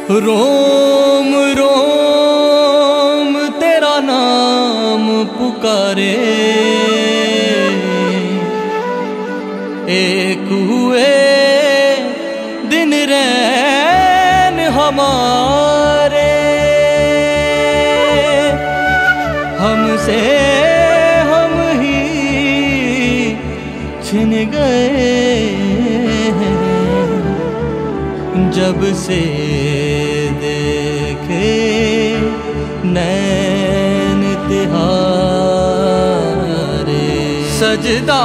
रोम रोम तेरा नाम पुकारे, एक हुए दिन रैन हमारे, हमसे हम ही छिन गए जब से देखे नैन तिहारे। सजदा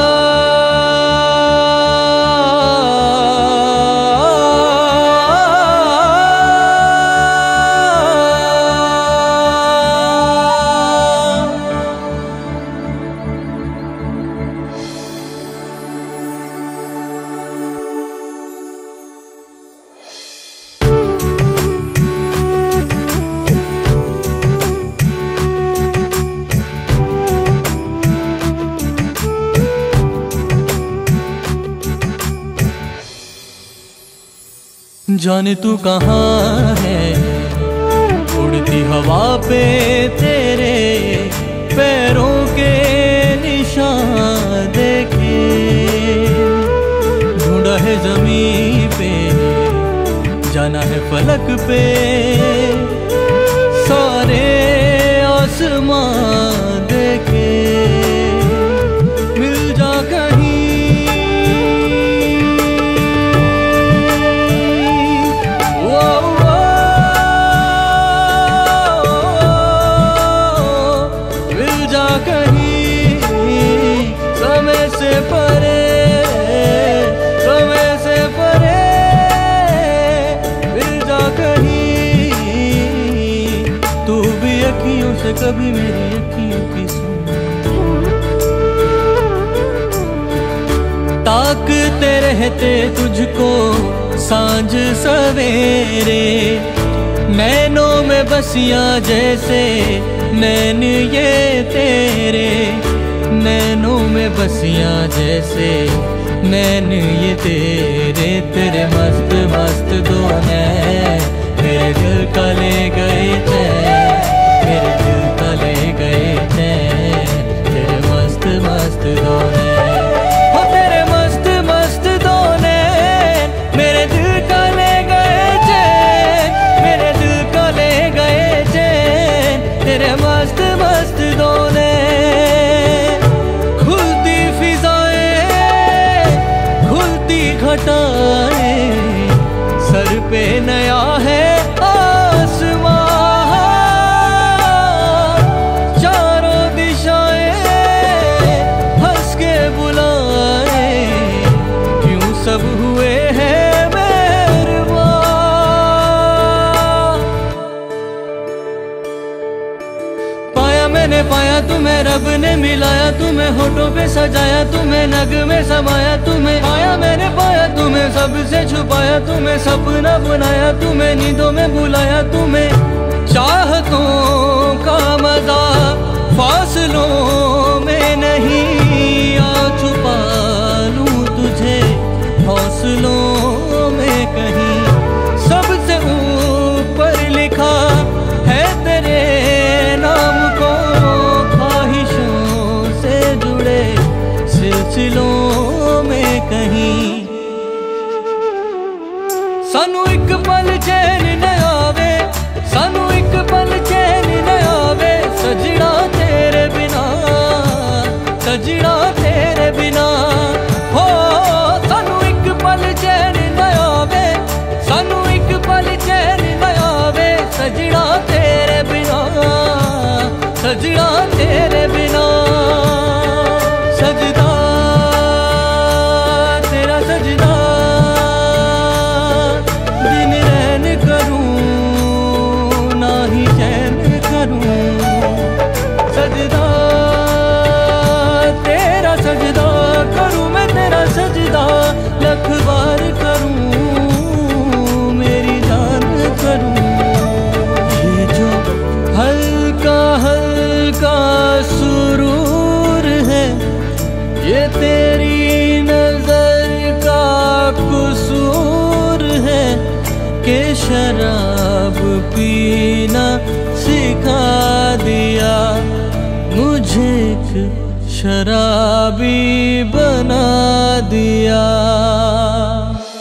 जाने तू कहाँ है, उड़ती हवा पे तेरे पैरों के निशान देखे, ढूंढा है जमीन पे जाना है फलक पे, सारे आसमां देखे, मिल जा कहीं परे, समय से परे, मिल जा कहीं। तू भी अखियों से कभी मेरी अखियों की सुन, ताकते रहते तुझको सांझ सवेरे, नैनों में बसिया जैसे नैन ये तेरे, नैनों में बसियां जैसे नैन ये तेरे, तेरे मस्त मस्त दो नैन मेरे दिल का ले गए चैन, मेरे दिल का ले गए चैन, तेरे मस्त मस्त दो नैन, हो तेरे मस्त मस्त दो नैन मेरे दिल का ले गए चैन, मेरे दिल का ले गए चैन, तेरे मस्त मस्त दो नैन। सर पे नया है आसमां, चारों दिशाएं हंस के बुलाए, क्यों सब हुए हैं मेहरबान। पाया मैंने पाया तुम्हें, रब ने मिलाया तुम्हें, होठों पे सजाया तुम्हें, नग में समाया तुम्हें, पाया मैंने पाया तुम्हें, सबसे छुपाया तुम्हें, सपना बनाया तुम्हें, नींदों में बुलाया तुम्हें, चाहतों का मजा फासलों में नहीं, आ छुपा लूं तुझे हौसलों में कहीं, सबसे ऊपर लिखा है तेरे नाम को, ख्वाहिशों से जुड़े सिलसिलों में कहीं, सानू एक पल चैन न आवे, सानू एक पल चैन न आवे, सजना तेरे बिना, सजना तेरे बिना, हो सानू एक पल चैन न आवे, सानू एक पल चैन न आवे, सजना तेरे बिना, सजना तेरे बिना। सजदा तेरा सजदा दिन रैन करूं के शराब पीना सिखा दिया, मुझे एक शराबी बना दिया।